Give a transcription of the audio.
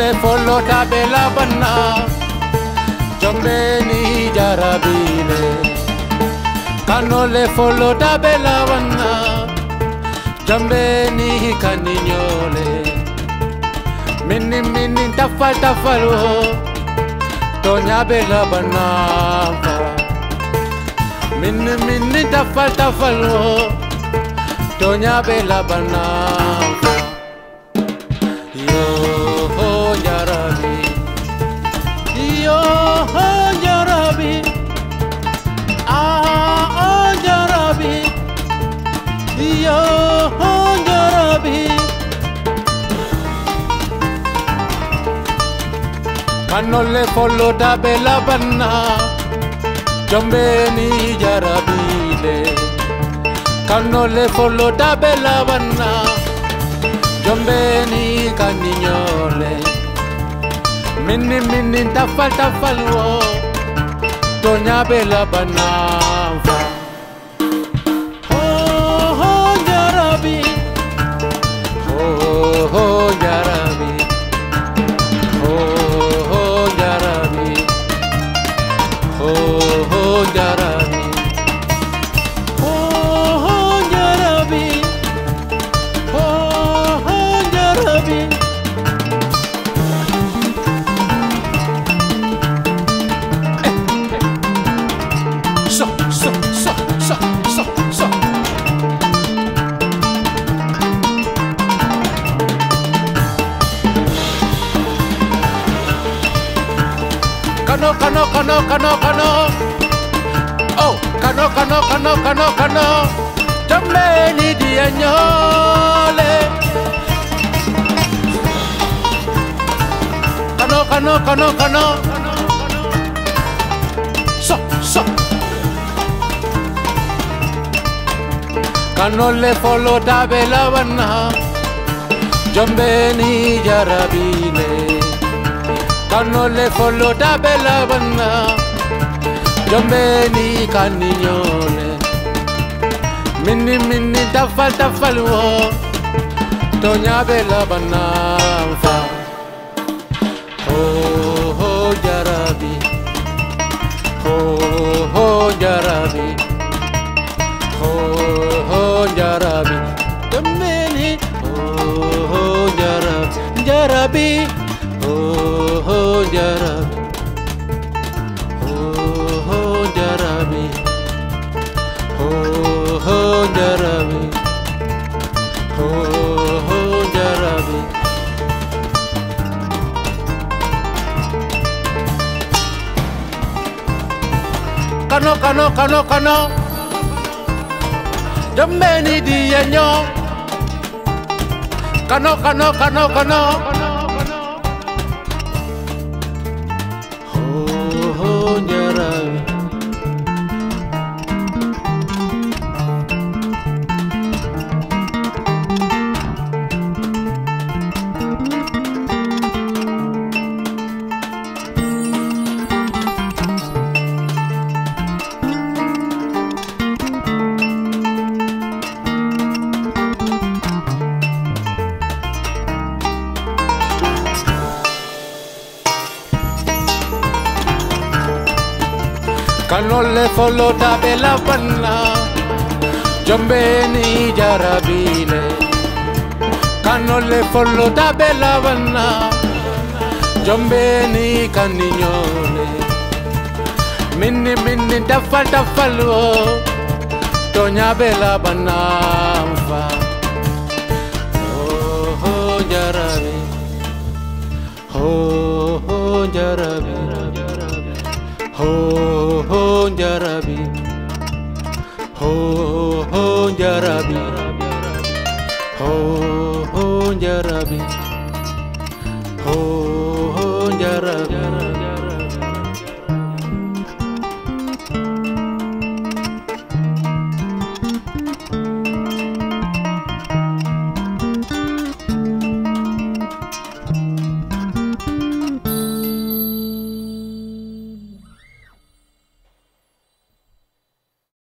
Kanole follow tabela banna Jambe ni jarabile Kanole follow tabela banna Jambe ni kaninyole Mini mini tafal tafalo Tonya bela banna Mini mini tafal tafalo Tonya bela banna Yo ho jarabi Yo ho jarabi Ah oh jarabi Yo ho jarabi Kanole follow tabela banna Jambe ni jarabile Kanole follow tabela banna Jambe ni kaninyole Mini mini tafal tafal wo Tonya bela banna Oh oh jarabi Oh oh jarabi Oh oh jarabi Oh oh jarabi Oh oh jarabi Oh oh jarabi So Kano Oh Kano Jambe ni dianyole Kano So Kanole follow tabela banna Jambe ni jarabile Kanole follow tabela banna Jambe ni kaninyole Mini mini tafal tafal wo Tonya bela banna Oh oh jarabi Oh oh jarabi Oh oh jarabi Jambe ni Oh oh jarabi Oh oh jarabi Oh oh jarabi Oh oh jarabi Oh oh jarabi Kano Jambe ni dianyo Kano Oh jarabi Kanole follow tabela banna Jambe ni jarabile Kanole follow tabela banna Jambe ni kaninyole Mini mini tafal wo Tonya bela banna Oh oh jarabi Oh oh jarabi Oh oh jarabi Oh oh jarabi Oh oh jarabi